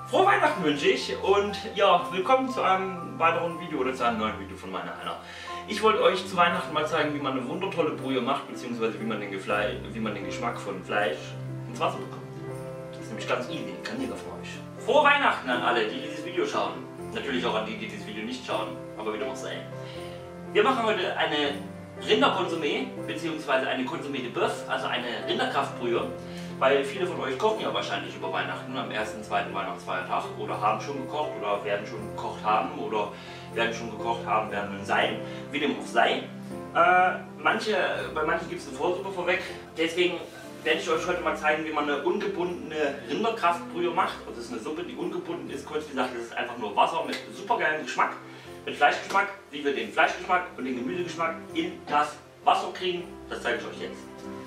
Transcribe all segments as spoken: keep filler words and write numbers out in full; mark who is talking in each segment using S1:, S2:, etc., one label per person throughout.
S1: Frohe Weihnachten wünsche ich und ja, willkommen zu einem weiteren Video oder zu einem neuen Video von meiner Anna. Ich wollte euch zu Weihnachten mal zeigen, wie man eine wundertolle Brühe macht, beziehungsweise wie man den, Gefle wie man den Geschmack von Fleisch ins Wasser bekommt. Das ist nämlich ganz easy, kann jeder von euch. Frohe Weihnachten an alle, die dieses Video schauen. Natürlich auch an die, die dieses Video nicht schauen, aber wie dem auch sei. Wir machen heute eine Rinderkonsumé, beziehungsweise eine Consomé de Bœuf, also eine Rinderkraftbrühe. Weil viele von euch kochen ja wahrscheinlich über Weihnachten am ersten, zweiten Weihnachtsfeiertag oder haben schon gekocht oder werden schon gekocht haben oder werden schon gekocht haben, werden sein, wie dem auch sei. Äh, manche, bei manchen gibt es eine Vorsuppe vorweg, deswegen werde ich euch heute mal zeigen, wie man eine ungebundene Rinderkraftbrühe macht. Also das ist eine Suppe, die ungebunden ist, kurz gesagt, das ist einfach nur Wasser mit supergeilem Geschmack, mit Fleischgeschmack, wie wir den Fleischgeschmack und den Gemüsegeschmack in das Wasser kriegen, das zeige ich euch jetzt.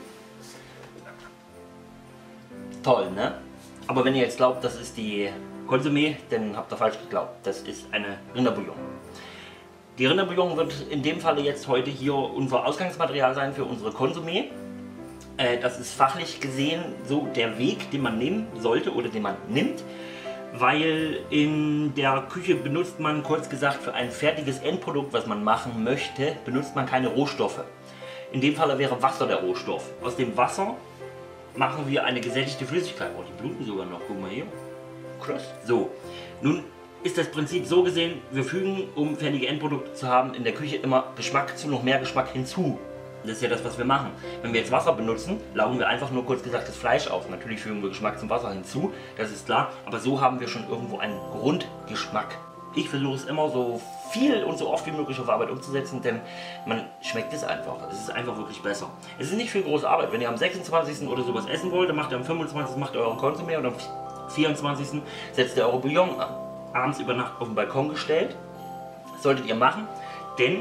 S1: Toll, ne? Aber wenn ihr jetzt glaubt, das ist die Consomé, dann habt ihr falsch geglaubt. Das ist eine Rinderbouillon. Die Rinderbouillon wird in dem Falle jetzt heute hier unser Ausgangsmaterial sein für unsere Consomé. Äh, das ist fachlich gesehen so der Weg, den man nehmen sollte oder den man nimmt, weil in der Küche benutzt man, kurz gesagt, für ein fertiges Endprodukt, was man machen möchte, benutzt man keine Rohstoffe. In dem Falle wäre Wasser der Rohstoff. Aus dem Wasser machen wir eine gesättigte Flüssigkeit. Oh, die bluten sogar noch. Guck mal hier. Krass. So, nun ist das Prinzip so gesehen, wir fügen, um fertige Endprodukte zu haben, in der Küche immer Geschmack zu, noch mehr Geschmack hinzu. Das ist ja das, was wir machen. Wenn wir jetzt Wasser benutzen, laugen wir einfach nur kurz gesagt das Fleisch auf. Natürlich fügen wir Geschmack zum Wasser hinzu, das ist klar, aber so haben wir schon irgendwo einen Grundgeschmack. Ich versuche es immer so viel und so oft wie möglich auf Arbeit umzusetzen, denn man schmeckt es einfach. Es ist einfach wirklich besser. Es ist nicht viel große Arbeit. Wenn ihr am sechsundzwanzigsten oder sowas essen wollt, dann macht ihr am fünfundzwanzigsten macht ihr euren Consomé und am vierundzwanzigsten setzt ihr eure Bouillon an. Abends über Nacht auf den Balkon gestellt. Das solltet ihr machen, denn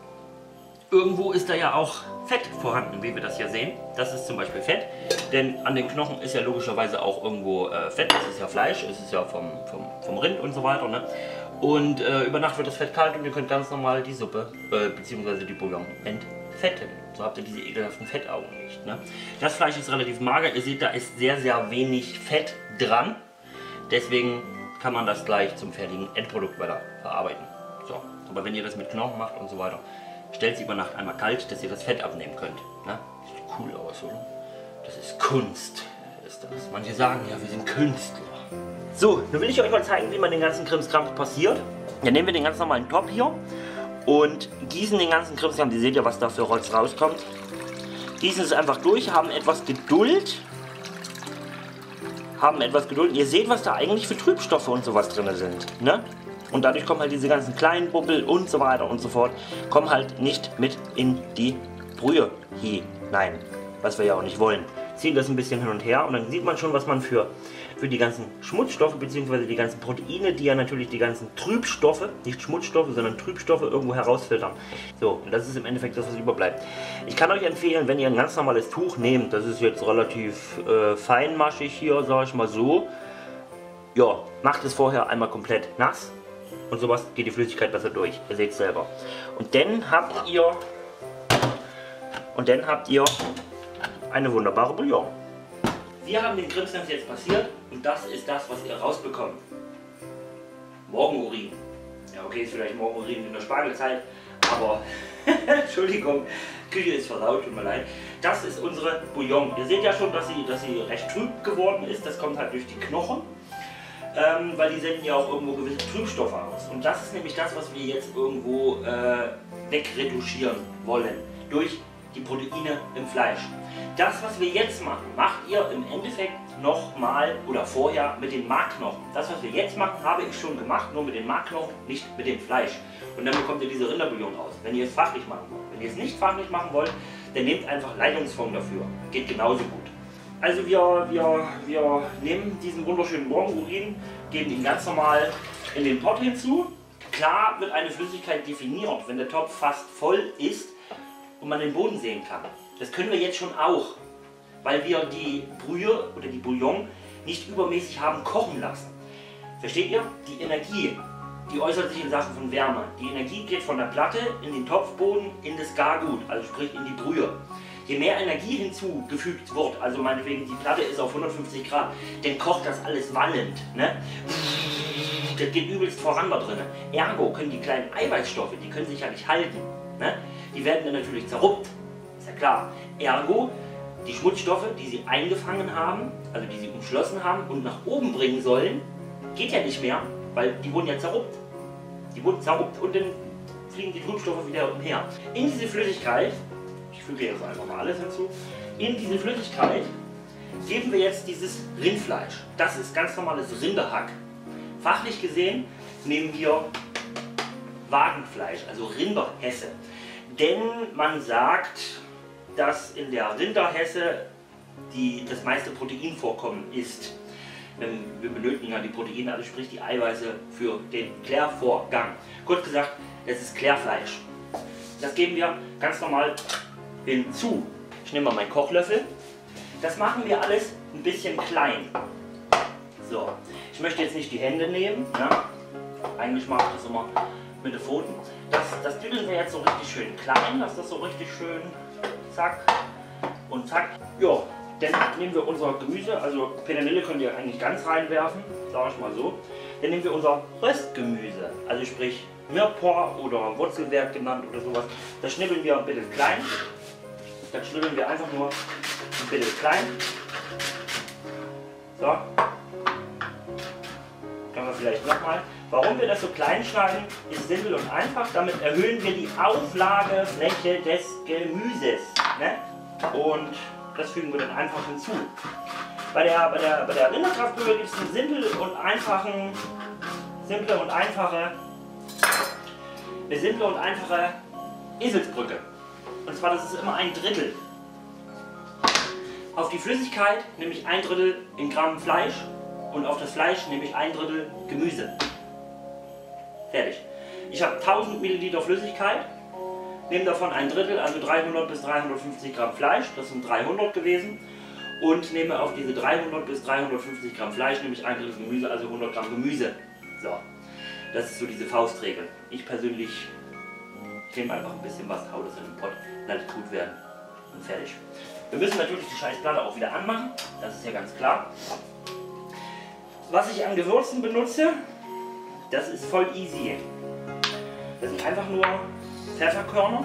S1: irgendwo ist da ja auch Fett vorhanden, wie wir das hier sehen. Das ist zum Beispiel Fett, denn an den Knochen ist ja logischerweise auch irgendwo äh, Fett. Das ist ja Fleisch, es ist ja vom, vom, vom Rind und so weiter. Ne? Und äh, über Nacht wird das Fett kalt und ihr könnt ganz normal die Suppe äh, bzw. die Bouillon entfetten. So habt ihr diese ekelhaften Fettaugen nicht. Ne? Das Fleisch ist relativ mager, ihr seht, da ist sehr sehr wenig Fett dran. Deswegen kann man das gleich zum fertigen Endprodukt weiter verarbeiten. So. Aber wenn ihr das mit Knochen macht und so weiter, stellt sie über Nacht einmal kalt, dass ihr das Fett abnehmen könnt. Ne? Sieht cool aus, oder? Das ist Kunst, ist das. Manche sagen ja, wir sind Künstler. So, nun will ich euch mal zeigen, wie man den ganzen Krimskrams passiert. Dann nehmen wir den ganz normalen Topf hier und gießen den ganzen Krimskram. Ihr seht ja, was da für Rotz rauskommt. Gießen es einfach durch, haben etwas Geduld. Haben etwas Geduld. Ihr seht, was da eigentlich für Trübstoffe und sowas drin sind. Ne? Und dadurch kommen halt diese ganzen kleinen Bubbel und so weiter und so fort, kommen halt nicht mit in die Brühe hinein. Was wir ja auch nicht wollen. Ziehen das ein bisschen hin und her und dann sieht man schon, was man für, für die ganzen Schmutzstoffe bzw. die ganzen Proteine, die ja natürlich die ganzen Trübstoffe, nicht Schmutzstoffe, sondern Trübstoffe irgendwo herausfiltern. So, und das ist im Endeffekt das, was überbleibt. Ich kann euch empfehlen, wenn ihr ein ganz normales Tuch nehmt, das ist jetzt relativ äh, feinmaschig hier, sage ich mal so, ja, macht es vorher einmal komplett nass. Und sowas geht die Flüssigkeit besser durch. Ihr seht es selber. Und dann habt ihr und dann habt ihr eine wunderbare Bouillon. Wir haben den Krimskrams jetzt passiert und das ist das, was ihr rausbekommt. Morgenurin. Ja, okay, ist vielleicht Morgenurin in der Spargelzeit, aber Entschuldigung, Küche ist versaut, tut mir leid. Das ist unsere Bouillon. Ihr seht ja schon, dass sie, dass sie recht trüb geworden ist. Das kommt halt durch die Knochen. Ähm, weil die senden ja auch irgendwo gewisse Trübstoffe aus. Und das ist nämlich das, was wir jetzt irgendwo äh, wegretuschieren wollen. Durch die Proteine im Fleisch. Das, was wir jetzt machen, macht ihr im Endeffekt nochmal oder vorher mit den Markknochen. Das, was wir jetzt machen, habe ich schon gemacht, nur mit den Markknochen, nicht mit dem Fleisch. Und dann bekommt ihr diese Rinderbouillon raus, wenn ihr es fachlich machen wollt. Wenn ihr es nicht fachlich machen wollt, dann nehmt einfach Leitungsform dafür. Geht genauso gut. Also wir, wir, wir nehmen diesen wunderschönen Morgenurin, geben ihn ganz normal in den Pot hinzu. Klar wird eine Flüssigkeit definiert, wenn der Topf fast voll ist und man den Boden sehen kann. Das können wir jetzt schon auch, weil wir die Brühe oder die Bouillon nicht übermäßig haben kochen lassen. Versteht ihr? Die Energie, die äußert sich in Sachen von Wärme. Die Energie geht von der Platte in den Topfboden in das Gargut, also sprich in die Brühe. Je mehr Energie hinzugefügt wird, also meinetwegen die Platte ist auf hundertfünfzig Grad, dann kocht das alles wallend. Ne? Das geht übelst voran da drin. Ergo können die kleinen Eiweißstoffe, die können sich ja nicht halten. Ne? Die werden dann natürlich zerruppt. Ist ja klar. Ergo, die Schmutzstoffe, die sie eingefangen haben, also die sie umschlossen haben und nach oben bringen sollen, geht ja nicht mehr, weil die wurden ja zerruppt. Die wurden zerruppt und dann fliegen die Trübstoffe wieder umher. In diese Flüssigkeit, ich füge jetzt einfach mal alles hinzu, in diese Flüssigkeit geben wir jetzt dieses Rindfleisch. Das ist ganz normales Rinderhack. Fachlich gesehen nehmen wir Wagenfleisch, also Rinderhässe. Denn man sagt, dass in der Rinderhässe die, das meiste Proteinvorkommen ist. Wir benötigen ja die Proteine, also sprich die Eiweiße für den Klärvorgang. Kurz gesagt, es ist Klärfleisch. Das geben wir ganz normal hinzu. Ich nehme mal meinen Kochlöffel. Das machen wir alles ein bisschen klein. So, ich möchte jetzt nicht die Hände nehmen. Ne? Eigentlich mache ich das immer mit den Pfoten. Das, das düdeln wir jetzt so richtig schön klein, dass das so richtig schön zack und zack. Ja, dann nehmen wir unser Gemüse, also Petersilie könnt ihr eigentlich ganz reinwerfen, sage ich mal so. Dann nehmen wir unser Röstgemüse, also sprich Mirpor oder Wurzelwerk genannt oder sowas. Das schnibbeln wir ein bisschen klein. Das schnibbeln wir einfach nur ein bisschen klein. So. Können wir vielleicht nochmal. Warum wir das so klein schneiden, ist simpel und einfach. Damit erhöhen wir die Auflagefläche des Gemüses. Ne? Und das fügen wir dann einfach hinzu. Bei der, bei der, bei der Rinderkraftbrühe gibt es eine simple und einfachen, simple und einfache, eine simple und einfache Eselsbrücke. Und zwar, das ist immer ein Drittel. Auf die Flüssigkeit nehme ich ein Drittel in Gramm Fleisch und auf das Fleisch nehme ich ein Drittel Gemüse. Fertig. Ich habe tausend Milliliter Flüssigkeit, nehme davon ein Drittel, also dreihundert bis dreihundertfünfzig Gramm Fleisch, das sind dreihundert gewesen, und nehme auf diese dreihundert bis dreihundertfünfzig Gramm Fleisch nehme ich ein Drittel Gemüse, also hundert Gramm Gemüse. So, das ist so diese Faustregel. Ich persönlich ich nehme einfach ein bisschen was, hau das in den Pott, lass es gut werden und fertig. Wir müssen natürlich die Scheißplatte auch wieder anmachen, das ist ja ganz klar. Was ich an Gewürzen benutze, das ist voll easy. Das sind einfach nur Pfefferkörner,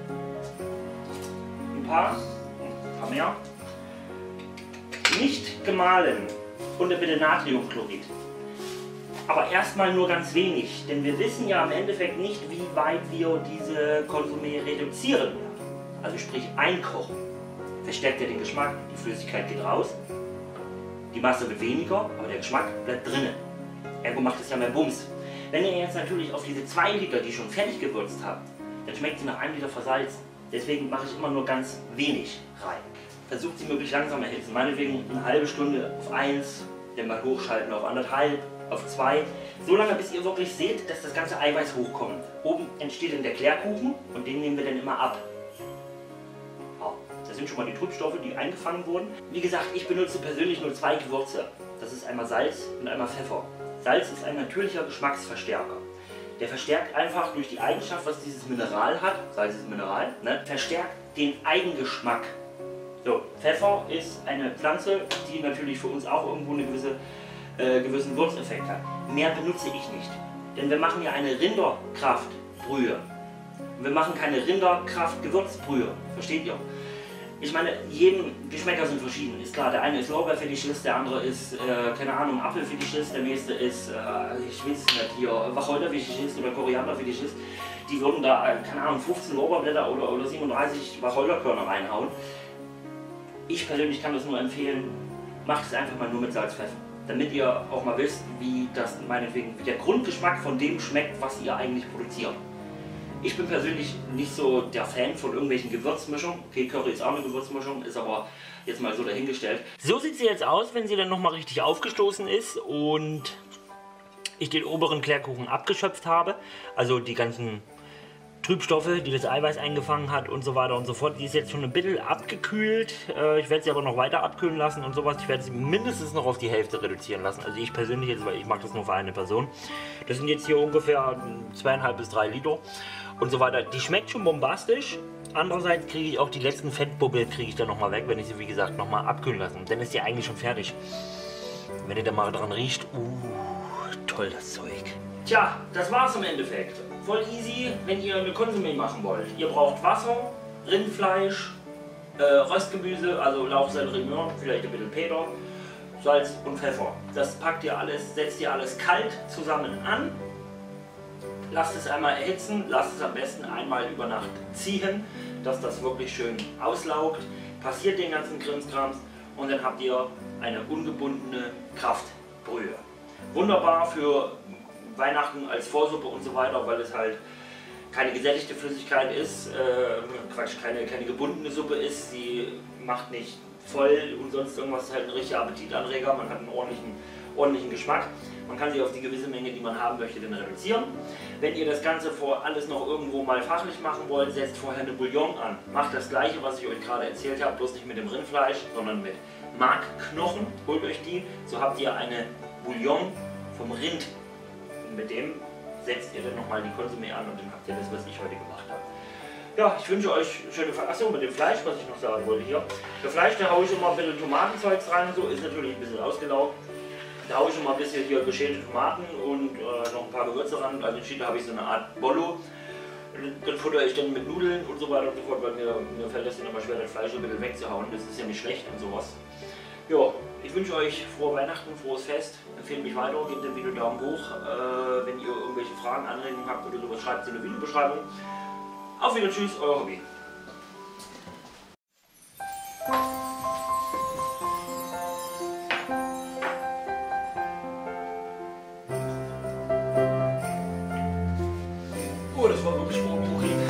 S1: ein paar, ein paar mehr, nicht gemahlen und bitte Natriumchlorid. Aber erstmal nur ganz wenig, denn wir wissen ja im Endeffekt nicht, wie weit wir diese Konsumé reduzieren werden. Also sprich einkochen. Verstärkt ja den Geschmack, die Flüssigkeit geht raus, die Masse wird weniger, aber der Geschmack bleibt drinnen. Ergo macht es ja mehr Bums. Wenn ihr jetzt natürlich auf diese zwei Liter, die schon fertig gewürzt habt, dann schmeckt sie nach einem Liter versalzen. Deswegen mache ich immer nur ganz wenig rein. Versucht sie möglichst langsam erhitzen. Meinetwegen eine halbe Stunde auf eins, dann mal hochschalten auf anderthalb, auf zwei. So lange, bis ihr wirklich seht, dass das ganze Eiweiß hochkommt. Oben entsteht dann der Klärkuchen und den nehmen wir dann immer ab. Ja, das sind schon mal die Trübstoffe, die eingefangen wurden. Wie gesagt, ich benutze persönlich nur zwei Gewürze. Das ist einmal Salz und einmal Pfeffer. Salz ist ein natürlicher Geschmacksverstärker. Der verstärkt einfach durch die Eigenschaft, was dieses Mineral hat, Salz ist Mineral, ne, verstärkt den Eigengeschmack. So, Pfeffer ist eine Pflanze, die natürlich für uns auch irgendwo einen gewisse, äh, gewissen Würzeffekt hat. Mehr benutze ich nicht. Denn wir machen ja eine Rinderkraftbrühe. Wir machen keine Rinderkraft-Gewürzbrühe. Versteht ihr? Ich meine, jedem Geschmäcker sind verschieden. Ist klar, der eine ist Lorbeerfetischist, der andere ist, äh, keine Ahnung, Apfelfetischist, der nächste ist, äh, ich weiß es nicht, hier, Wacholderfetischist oder Korianderfetischist. Die würden da, äh, keine Ahnung, fünfzehn Lorbeerblätter oder, oder siebenunddreißig Wacholderkörner reinhauen. Ich persönlich kann das nur empfehlen, macht es einfach mal nur mit Salz, Pfeffer. Damit ihr auch mal wisst, wie das meinetwegen, wie der Grundgeschmack von dem schmeckt, was ihr eigentlich produziert. Ich bin persönlich nicht so der Fan von irgendwelchen Gewürzmischungen. Okay, Curry ist auch eine Gewürzmischung, ist aber jetzt mal so dahingestellt. So sieht sie jetzt aus, wenn sie dann nochmal richtig aufgestoßen ist und ich den oberen Klärkuchen abgeschöpft habe. Also die ganzen Trübstoffe, die das Eiweiß eingefangen hat und so weiter und so fort. Die ist jetzt schon ein bisschen abgekühlt. Ich werde sie aber noch weiter abkühlen lassen und sowas. Ich werde sie mindestens noch auf die Hälfte reduzieren lassen. Also ich persönlich jetzt, weil ich mache das nur für eine Person. Das sind jetzt hier ungefähr zweieinhalb bis drei Liter und so weiter. Die schmeckt schon bombastisch. Andererseits kriege ich auch die letzten Fettbubbel kriege ich dann nochmal weg, wenn ich sie wie gesagt nochmal abkühlen lasse. Dann ist die eigentlich schon fertig. Wenn ihr da mal dran riecht, uh, toll das Zeug. Tja, das war's im Endeffekt. Voll easy, wenn ihr eine Konsumé machen wollt. Ihr braucht Wasser, Rindfleisch, äh, Röstgemüse, also Lauch, Sellerie, Möhren, vielleicht ein bisschen Peter, Salz und Pfeffer. Das packt ihr alles, setzt ihr alles kalt zusammen an. Lasst es einmal erhitzen, lasst es am besten einmal über Nacht ziehen, dass das wirklich schön auslaugt. Passiert den ganzen Krimskrams und dann habt ihr eine ungebundene Kraftbrühe. Wunderbar für Weihnachten als Vorsuppe und so weiter, weil es halt keine gesättigte Flüssigkeit ist, äh, Quatsch, keine, keine gebundene Suppe ist. Sie macht nicht voll und sonst irgendwas, ist halt ein richtiger Appetitanreger. Man hat einen ordentlichen, ordentlichen Geschmack. Man kann sie auf die gewisse Menge, die man haben möchte, dann reduzieren. Wenn ihr das Ganze vor alles noch irgendwo mal fachlich machen wollt, setzt vorher eine Bouillon an. Macht das gleiche, was ich euch gerade erzählt habe, bloß nicht mit dem Rindfleisch, sondern mit Markknochen. Holt euch die, so habt ihr eine Bouillon vom Rind. Und mit dem setzt ihr dann nochmal die Konsumé an und dann habt ihr das, was ich heute gemacht habe. Ja, ich wünsche euch schöne Ver Achso, mit dem Fleisch, was ich noch sagen wollte hier. Der Fleisch, da haue ich immer ein bisschen Tomatenzeugs rein und so, ist natürlich ein bisschen ausgelaugt. Da haue ich schon mal ein bisschen hier geschälte Tomaten und äh, noch ein paar Gewürze ran. Also in habe ich so eine Art Bollo. Dann futter ich dann mit Nudeln und so weiter und so fort, weil mir, mir fällt das dann immer schwer, das Fleisch ein bisschen wegzuhauen. Das ist ja nicht schlecht und sowas. Ja, ich wünsche euch frohe Weihnachten, frohes Fest. Empfehlt mich weiter, gebt dem Video einen Daumen hoch. Äh, wenn ihr irgendwelche Fragen, Anregungen habt oder sowas, schreibt sie in der Videobeschreibung. Auf Wiedersehen, tschüss, euer Hobby. Oh, das war wirklich Spruch.